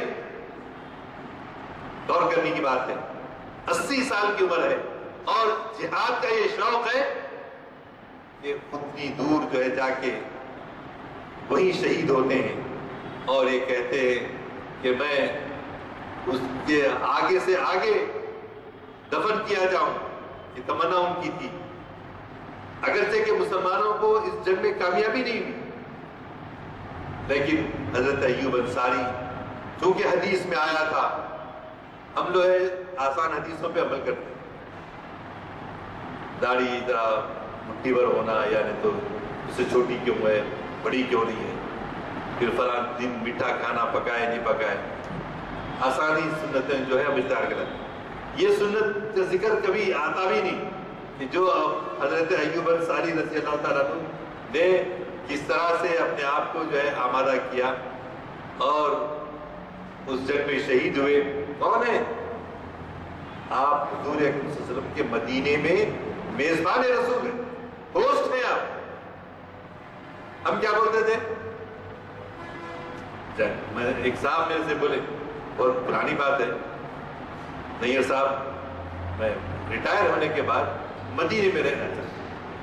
غور کرنے کی بات ہے، اسی سال کی عمر ہے اور جہاد کا یہ شوق ہے کہ اتنی دور جو ہے جا کے وہی شہید ہوتے ہیں اور یہ کہتے ہیں کہ میں اس کے آگے سے آگے دفن کیا جاؤں. یہ تمنا ان کی تھی، اگرچہ کہ مسلمانوں کو اس جنگ میں کامیابی نہیں ہوئی، لیکن حضرت ایوب انصاری چونکہ حدیث میں آیا تھا، ہم لوگ آسان حدیثوں پہ عمل کرتے ہیں، داڑھی ذرا مٹھی بھر ہونا یعنی تو اس سے چھوٹی کیوں ہے، بڑی کیوں نہیں ہے، پھر فلاں دن میٹھا کھانا پکائے نہیں پکائے، آسانی سنتیں جو ہے ہم اختیار کرتے. یہ سنت کا ذکر کبھی آتا بھی نہیں کہ جو حضرت ایوب انصاری رضی اللہ تعالیٰ عنہ نے کس طرح سے اپنے آپ کو جو ہے آمادہ کیا اور اس جنگ میں شہید ہوئے. کون ہے آپ؟ حضور اکرم صلی اللہ علیہ وسلم کے مدینے میں میزبان رسول ہیں، ہوسٹ ہیں آپ. ہم کیا بولتے تھے؟ میں ایک صاحب میرے سے بولے، بہت پرانی بات ہے، نیر صاحب میں ریٹائر ہونے کے بعد مدینے میں رہنا چاہتا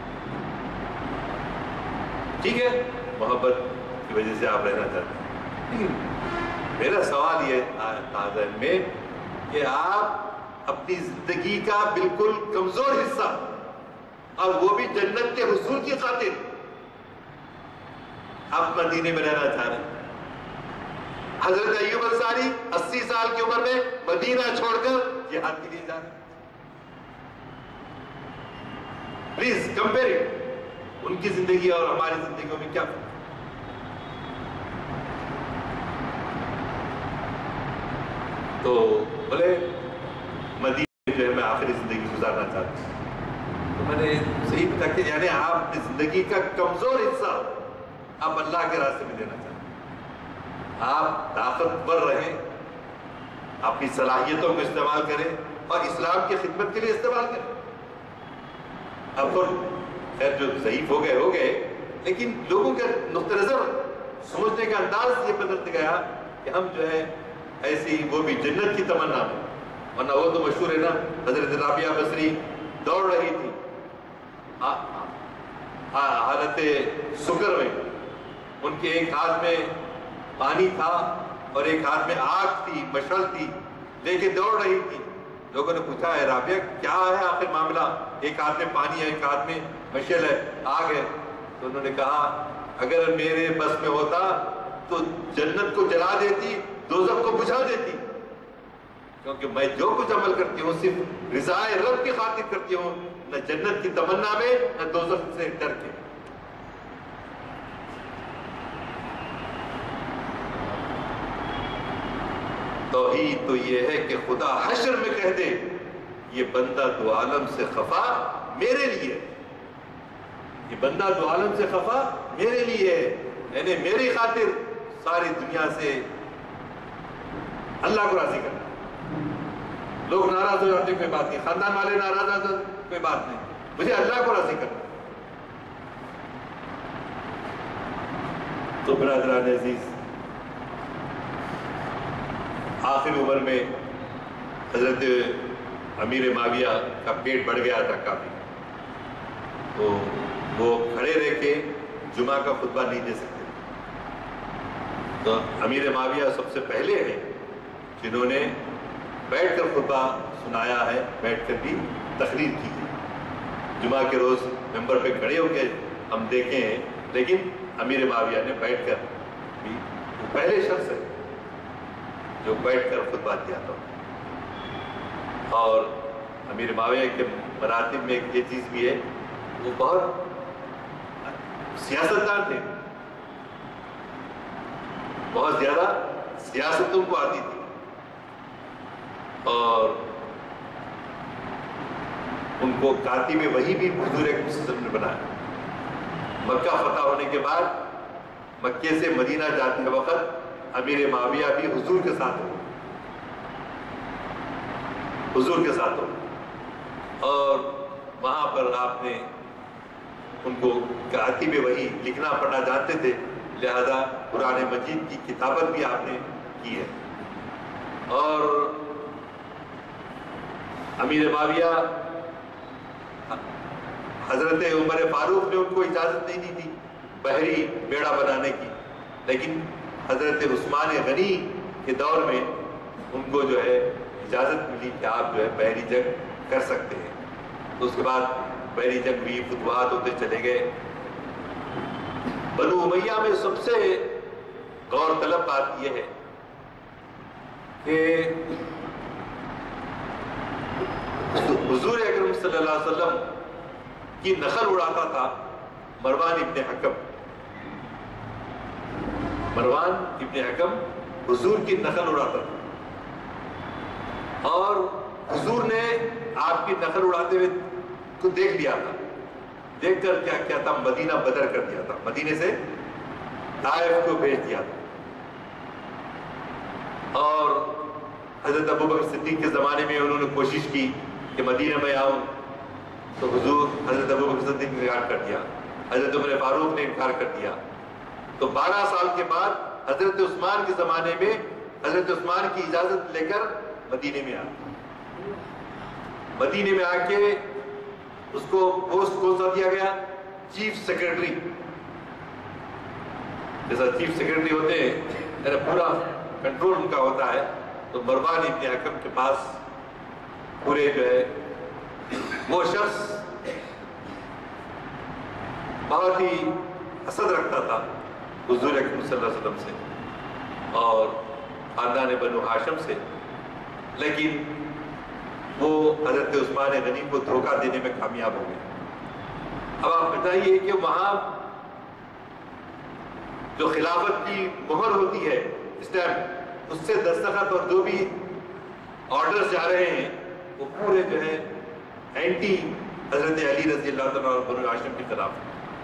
ہوں. ٹھیک ہے، محبت کی وجہ سے آپ رہنا چاہتے ہیں. میرا سوال یہ تھا ذہن میں کہ آپ اپنی زندگی کا بالکل کمزور حصہ اور وہ بھی جنت کے حصول کی خاطر آپ مدینے میں رہنا چاہ رہے ہیں. حضرت ایوب انصاری اسی سال کی عمر میں مدینہ چھوڑ کر جہاد کے لیے جا رہے ہیں. پلیز کمپیئر ان کی زندگی اور ہماری زندگیوں میں کیا فرق. تو بولے مدینہ جو ہے میں آخری زندگی گزارنا چاہتا ہوں. تو میں نے صحیح پوچھا کہ یعنی آپ اپنی زندگی کا کمزور حصہ آپ اللہ کے راستے میں دینا چاہتے ہیں. آپ طاقتور رہیں، اپنی صلاحیتوں کو استعمال کریں اور اسلام کی خدمت کے لیے استعمال کریں. اب خیر جو ضعیف ہو گئے ہو گئے، لیکن لوگوں کا نقطہ نظر سمجھنے کا انداز یہ بدلتے گیا کہ ہم جو ہے ایسی وہ بھی جنت کی تمنا میں، ورنہ وہ تو مشہور ہے نا، حضرت رابعہ بصری دوڑ رہی تھی حالت سکر میں، ان کے ایک ہاتھ میں پانی تھا اور ایک ہاتھ میں آگ تھی، مشعل تھی، لے کے دوڑ رہی تھی۔ لوگوں نے پوچھا ہے رابعہ کیا ہے آخر معاملہ، ایک ہاتھ میں پانی ہے، ایک ہاتھ میں مشعل ہے، آگ ہے؟ تو انہوں نے کہا اگر میرے بس میں ہوتا تو جنت کو جلا دیتی، دوزخ کو بجھا دیتی، کیونکہ میں جو کچھ عمل کرتی ہوں صرف رضائے رب کی خاطر کرتی ہوں، نہ جنت کی تمنا میں نہ دوزخ سے ڈر کے۔ توحید تو یہ ہے کہ خدا حشر میں کہہ دے یہ بندہ دو عالم سے خفا میرے لیے، یہ بندہ دو عالم سے خفا میرے لیے ہے، یعنی میری خاطر ساری دنیا سے اللہ کو راضی کرنا۔ لوگ ناراض ہو جاتے کوئی بات نہیں، خاندان والے ناراض ہو جاتے کوئی بات نہیں، مجھے اللہ کو راضی کرنا۔ تو برادران عزیز، آخر عمر میں حضرت امیر معاویہ کا پیٹ بڑھ گیا تھا کافی، تو وہ کھڑے رہ کے جمعہ کا خطبہ نہیں دے سکتے، تو امیر معاویہ سب سے پہلے ہیں جنہوں نے بیٹھ کر خطبہ سنایا ہے، بیٹھ کر بھی تقریر کی ہے۔ جمعہ کے روز ممبر پہ کھڑے ہو کے ہم دیکھے ہیں، لیکن امیر معاویہ نے بیٹھ کر بھی، وہ پہلے شخص ہے جو بیٹھ کر خطبہ دیا تھا۔ اور امیر معاویہ کے مراتب میں ایک یہ چیز بھی ہے، وہ بہت سیاستدان تھے، بہت زیادہ سیاستوں کو آتی تھی، اور ان کو کاتب وحی بھی حضور اکرم صلی اللہ علیہ وسلم نے بنایا۔ مکہ فتح ہونے کے بعد مکے سے مدینہ جاتے وقت امیر معاویہ بھی حضور کے ساتھ ہو حضور کے ساتھ ہو اور وہاں پر آپ نے ان کو کاتب وحی لکھنا پڑھنا جانتے تھے، لہذا قرآن مجید کی کتابت بھی آپ نے کی ہے۔ اور امیر معاویہ، حضرت عمر فاروق نے ان کو اجازت نہیں دی تھی بحری بیڑا بنانے کی، لیکن حضرت عثمان غنی کے دور میں ان کو جو ہے اجازت ملی کہ آپ جو ہے بحری جنگ کر سکتے ہیں۔ تو اس کے بعد بحری جنگ بھی، فتوحات ہوتے چلے گئے۔ بنو امیہ میں سب سے غور طلب بات یہ ہے کہ حضور اکرم صلی اللہ علیہ وسلم کی نقل اڑاتا تھا مروان ابن حکم۔ مروان ابن حکم حضور کی نقل اڑاتا تھا، اور حضور نے آپ کی نقل اڑاتے ہوئے کو دیکھ لیا تھا۔ دیکھ کر کیا کیا تھا، مدینہ بدر کر دیا تھا، مدینے سے طائف کو بھیج دیا تھا۔ اور حضرت ابوبکر صدیق کے زمانے میں انہوں نے کوشش کی کہ مدینہ میں آؤں، تو حضور حضرت ابوبکر صدیق نے انکار کر دیا، حضرت عمر فاروق نے انکار کر دیا۔ تو بارہ سال کے بعد حضرت عثمان کے زمانے میں حضرت عثمان کی اجازت لے کر مدینے میں آ مدینے میں آ کے اس کو پوسٹ کون سا دیا گیا، چیف سیکرٹری۔ جیسا چیف سیکرٹری ہوتے ہیں پورا کنٹرول ان کا ہوتا ہے، تو مروان ابن حکم کے پاس پورے جو ہے وہ شخص بہت ہی حسد رکھتا تھا حضور اکرم صلی اللہ علیہ وسلم سے اور خاندان بنو ہاشم سے، لیکن وہ حضرت عثمان غنی کو دھوکہ دینے میں کامیاب ہو گئے۔ اب آپ بتائیے کہ وہاں جو خلافت کی مہر ہوتی ہے اسٹیمپ، اس سے دستخط اور جو بھی آرڈرز جا رہے ہیں وہ پورے جو ہے اینٹی حضرت علی رضی اللہ تعالیٰ اور بنو ہاشم کے خلاف،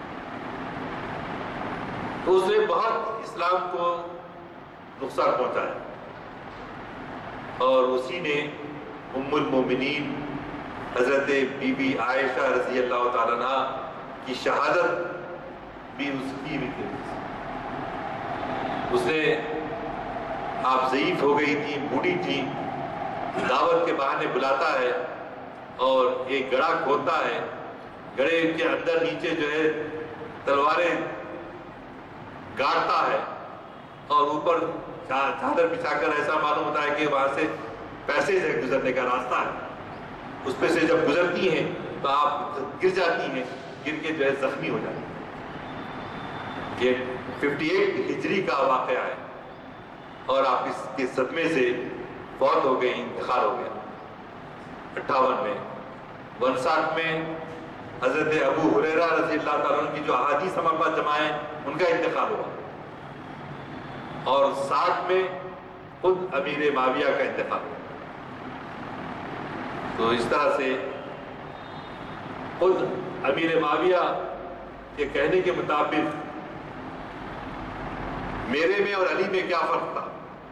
تو اس نے بہت اسلام کو نقصان پہنچایا۔ اور اسی نے ام المومنین حضرت بی بی عائشہ رضی اللہ تعالیٰ عنہ کی شہادت بھی اس کی بھی تھی۔ اس نے آپ ضعیف ہو گئی تھی، بوڑھی تھی، دعوت کے بہانے بلاتا ہے اور ایک گڑھا کھودتا ہے، گڑھے کے اندر نیچے جو ہے تلواریں گاڑتا ہے اور اوپر چادر بچھا کر ایسا معلوم ہوتا ہے کہ وہاں سے پیسے سے گزرنے کا راستہ ہے، اس پہ سے جب گزرتی ہیں تو آپ گر جاتی ہیں، گر کے جو ہے زخمی ہو جاتی ہیں۔ یہ ففٹی ایٹ ہجری کا واقعہ ہے اور آپ اس کے صدمے سے فوت ہو گئی، انتقال ہو گیا۔ اٹھاون میں انسٹھ میں حضرت ابو ہریرہ رضی اللہ تعالیٰ عنہ کی جو احادیث ہمارے پاس جمع ہیں ان کا انتقال ہوا، اور ساٹھ میں خود امیر معاویہ کا انتقال ہوا۔ تو اس طرح سے خود امیر معاویہ کے کہنے کے مطابق میرے میں اور علی میں کیا فرق تھا؟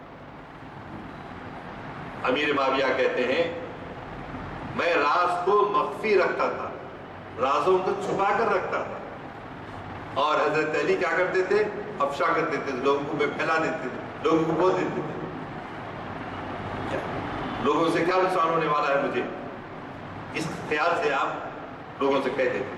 امیر معاویہ کہتے ہیں میں راز کو مخفی رکھتا تھا، رازوں کو چھپا کر رکھتا تھا، اور حضرت علی کیا کرتے تھے؟ افشا کر دیتے تھے، لوگوں کو پھیلا دیتے تھے، لوگوں کو بول دیتے تھے۔ لوگوں سے کیا نقصان ہونے والا ہے مجھے، اس خیال سے آپ لوگوں سے کہتے تھے۔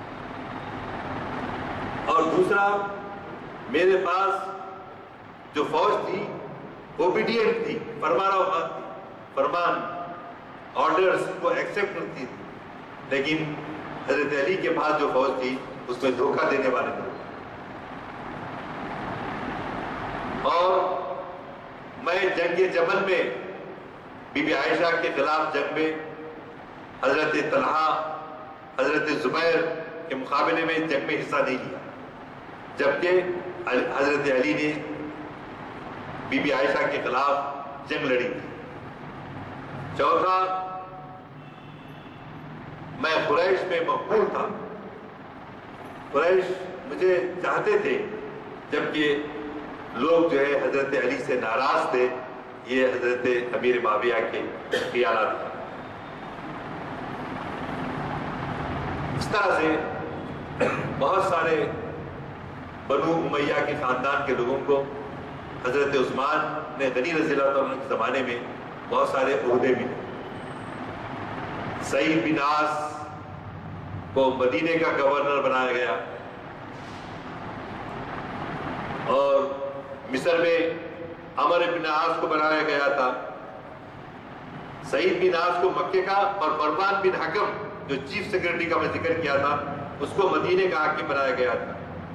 اور دوسرا، میرے پاس جو فوج تھی اوبیڈینٹ تھی، فرمانا بات تھی، فرمان آرڈرز کو ایکسیپٹ کرتی تھی، لیکن حضرت علی کے پاس جو فوج تھی اس میں دھوکہ دینے والے لوگ۔ اور میں جنگ جمل میں بی بی عائشہ کے خلاف جنگ میں حضرت طلحہ حضرت زبیر کے مقابلے میں جنگ میں حصہ نہیں لیا، جبکہ حضرت علی نے بی بی عائشہ کے خلاف جنگ لڑی تھی۔ چوتھا، میں قریش میں مقبول تھا، قریش مجھے چاہتے تھے، جبکہ لوگ جو ہے حضرت علی سے ناراض تھے۔ یہ حضرت امیر معاویہ کے خیالات ہیں۔ اس طرح سے بہت سارے بنو امیہ کے خاندان کے لوگوں کو حضرت عثمان نے غنی رضی اللہ عنہ کے زمانے میں بہت سارے عہدے ملے۔ سعید بن عاص کو مدینے کا گورنر بنایا گیا، اور مصر میں عمر بن عاص کو بنایا گیا تھا۔ سعید بن عاص کو مکے کا، اور مروان بن حکم جو چیف سیکرٹری کا میں ذکر کیا تھا اس کو مدینے کا حاکم بنایا گیا تھا۔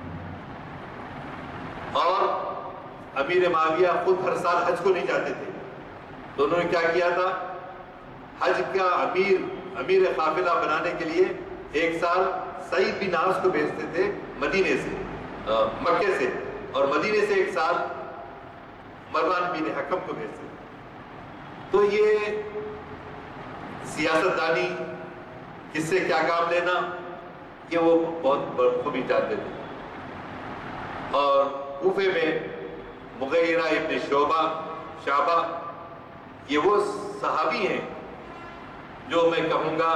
اور امیر معاویہ خود ہر سال حج کو نہیں جاتے تھے، تو انہوں نے کیا کیا تھا؟ حج کا امیر امیر قافلہ بنانے کے لیے ایک سال سعید بن عاص کو بھیجتے تھے مدینے سے، مکے سے، اور مدینے سے ایک سال مروان بن حکم کو بھیجتے تھے۔ تو یہ سیاست دانی کس سے کیا کام لینا، یہ وہ بہت بخوبی جانتے تھے۔ اور کوفے میں مغیرہ ابن شعبہ شعبہ یہ وہ صحابی ہیں جو میں کہوں گا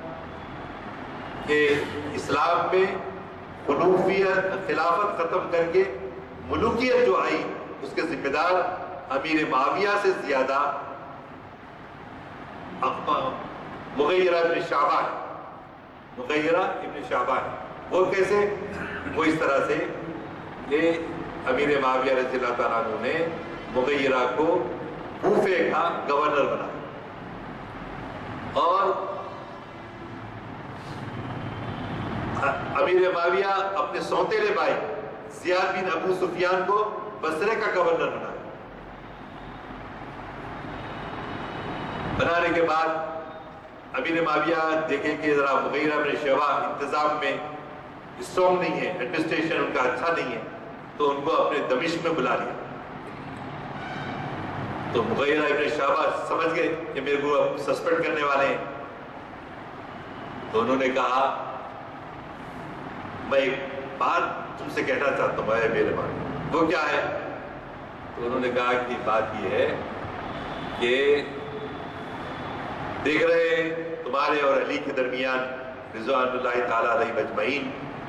کہ اسلام میں خلوفیت خلافت ختم کر کے ملوکیت جو آئی اس کے ذمہ دار امیر معاویہ سے زیادہ مغیرہ ابن شعبہ ہے، مغیرہ ابن شعبہ ہے۔ وہ کیسے؟ وہ اس طرح سے کہ امیر معاویہ رضی اللہ تعالیٰ عنہ نے مغیرہ کو کوفے کا گورنر بنایا، اور امیر معاویہ اپنے سوتیلے بھائی زیاد بن ابو سفیان کو بصرے کا گورنر بنایا۔ بنانے کے بعد امیر معاویہ دیکھیں کہ ذرا مغیرہ بن شعبہ انتظام میں اسٹرانگ نہیں ہے، ایڈمنسٹریشن ان کا اچھا نہیں ہے، تو ان کو اپنے دمشق میں بلا لیا۔ تو مغیرہ ابن شعبہ سمجھ گئے کہ میرے کو اب سسپینڈ کرنے والے ہیں، تو انہوں نے کہا میں ایک بات تم سے کہنا چاہتا ہوں اے میرے بھائی۔ وہ کیا ہے؟ تو انہوں نے کہا کہ بات یہ ہے کہ دیکھ رہے تمہارے اور علی کے درمیان رضوان اللہ تعالیٰ علیہ مجمعین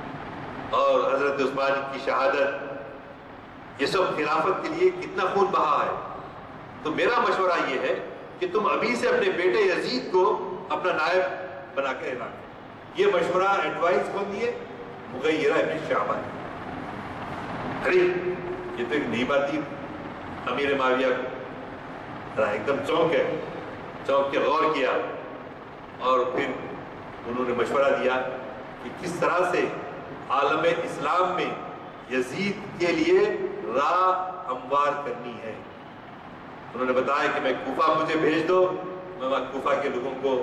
اور حضرت عثمان کی شہادت، یہ سب خلافت کے لیے کتنا خون بہا ہے. تو میرا مشورہ یہ ہے کہ تم ابھی سے اپنے بیٹے یزید کو اپنا نائب بنا کے اعلان کرو. یہ مشورہ ایڈوائز کون دیے؟ مغیرہ ابن شعبہ. ارے یہ تو ایک نئی بات تھی. امیر معاویہ ایک دم چونک ہے، چونک کے غور کیا اور پھر انہوں نے مشورہ دیا کہ کس طرح سے عالم اسلام میں یزید کے لیے راہ ہموار کرنی ہے. انہوں نے بتایا کہ میں کوفہ مجھے بھیج دو، میں وہاں کوفہ کے لوگوں کو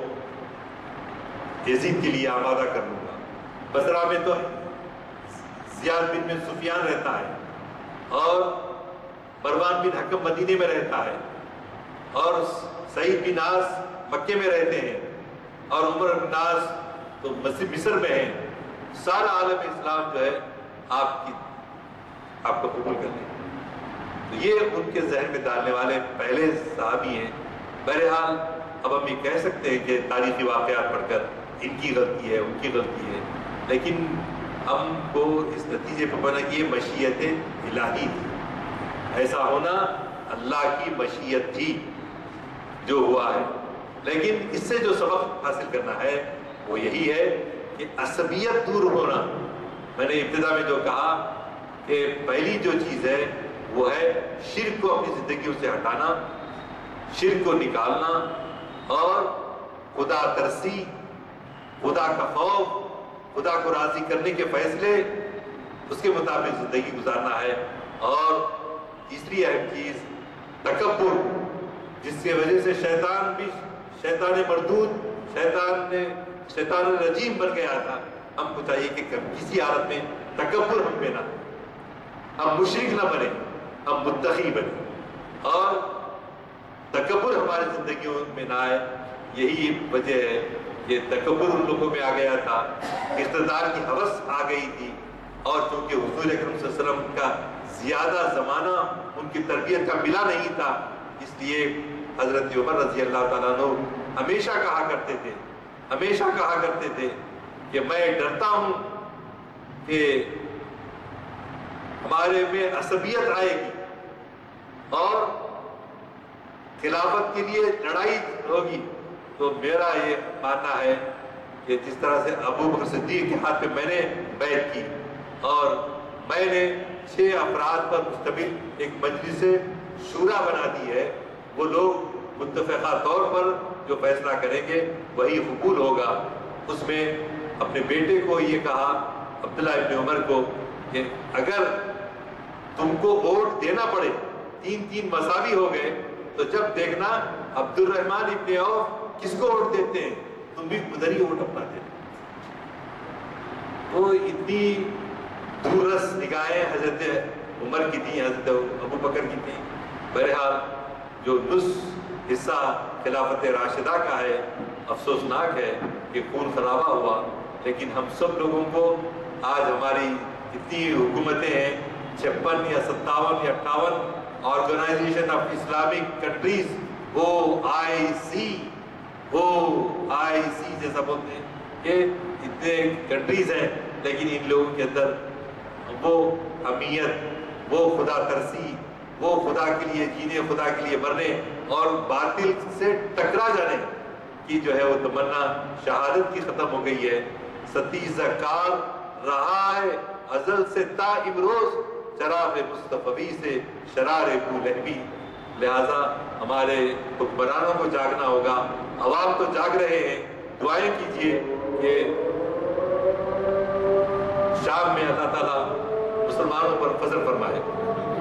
یزید کے لیے آمادہ کر لوں گا. بصرہ میں تو زیاد بن بن سفیان رہتا ہے اور مروان بن حکم مدینے میں رہتا ہے اور سعید بن ناس مکے میں رہتے ہیں اور عمر بن ناس تو مصر میں ہیں. سارا عالم اسلام جو ہے آپ کی آپ کو قبول کر لیں. تو یہ ان کے ذہن میں ڈالنے والے پہلے صحابی ہیں. بہرحال اب ہم یہ کہہ سکتے ہیں کہ تاریخی واقعات پڑھ کر ان کی غلطی ہے، ان کی غلطی ہے، لیکن ہم کو اس نتیجے پر بنا کہ یہ مشیت الہی تھی. ایسا ہونا اللہ کی مشیت تھی جو ہوا ہے. لیکن اس سے جو سبق حاصل کرنا ہے وہ یہی ہے کہ عصبیت دور ہونا. میں نے ابتدا میں جو کہا کہ پہلی جو چیز ہے وہ ہے شرک کو اپنی زندگیوں سے ہٹانا، شرک کو نکالنا اور خدا ترسی، خدا کا خوف، خدا کو راضی کرنے کے فیصلے اس کے مطابق زندگی گزارنا ہے. اور تیسری اہم چیز تکبر، جس کی وجہ سے شیطان بھی شیطان مردود، شیطان نے شیطان رجیم بن گیا تھا. ہم کو چاہیے کہ کسی حالت میں تکبر ہم پہ نہ، ہم مشرک نہ بنے، ہم متقی بنے اور تکبر ہماری زندگیوں میں نہ آئے. یہی وجہ ہے کہ تکبر ان لوگوں میں آ گیا تھا، اقتدار کی ہوس آ گئی تھی. اور چونکہ حضور اکرم صلی اللہ علیہ وسلم کا زیادہ زمانہ ان کی تربیت کا ملا نہیں تھا، اس لیے حضرت عمر رضی اللہ تعالیٰ عنہ ہمیشہ کہا کرتے تھے ہمیشہ کہا کرتے تھے کہ میں ڈرتا ہوں کہ ہمارے میں عصبیت آئے گی اور خلافت کے لیے لڑائی ہوگی. تو میرا یہ ماننا ہے کہ جس طرح سے ابو بکر صدیق کے ہاتھ پہ میں نے بیعت کی اور میں نے چھ افراد پر مشتمل ایک مجلس شورا بنا دی ہے، وہ لوگ متفقہ طور پر جو فیصلہ کریں گے وہی قبول ہوگا. اس میں اپنے بیٹے کو یہ کہا، عبداللہ ابن عمر کو، کہ اگر تم کو ووٹ دینا پڑے، تین تین مساوی ہو گئے، تو جب دیکھنا عبد الرحمن ابن عوف کس کو ووٹ دیتے ہیں تم بھی ادھر ہی ووٹ اپنا دینا. تو اتنی دورس نگاہیں حضرت عمر کی تھیں، حضرت ابو بکر کی تھیں. بہرحال جو نصف حصہ خلافت راشدہ کا ہے افسوسناک ہے کہ خون خرابہ ہوا. لیکن ہم سب لوگوں کو آج ہماری اتنی حکومتیں ہیں، چھپن یا ستاون یا اٹھاون آرگنائزیشن آف اسلامک کنٹریز، وہ آئی سی وہ آئی سی جیسا بولتے ہیں کہ اتنے کنٹریز ہیں، لیکن ان لوگوں کے اندر وہ اہمیت، وہ خدا ترسی، وہ خدا کے لیے جینے، خدا کے لیے مرنے اور باطل سے ٹکرا جانے کی جو ہے وہ تمنا شہادت کی ختم ہو گئی ہے. ستیزہ کار رہا ہے ازل سے تا امروز، چراغ مصطفی سے شرار ابو لہبی. لہذا ہمارے حکمرانوں کو جاگنا ہوگا. عوام تو جاگ رہے ہیں، دعائیں کیجئے کہ شام میں اللہ تعالیٰ مسلمانوں پر فضل فرمائے.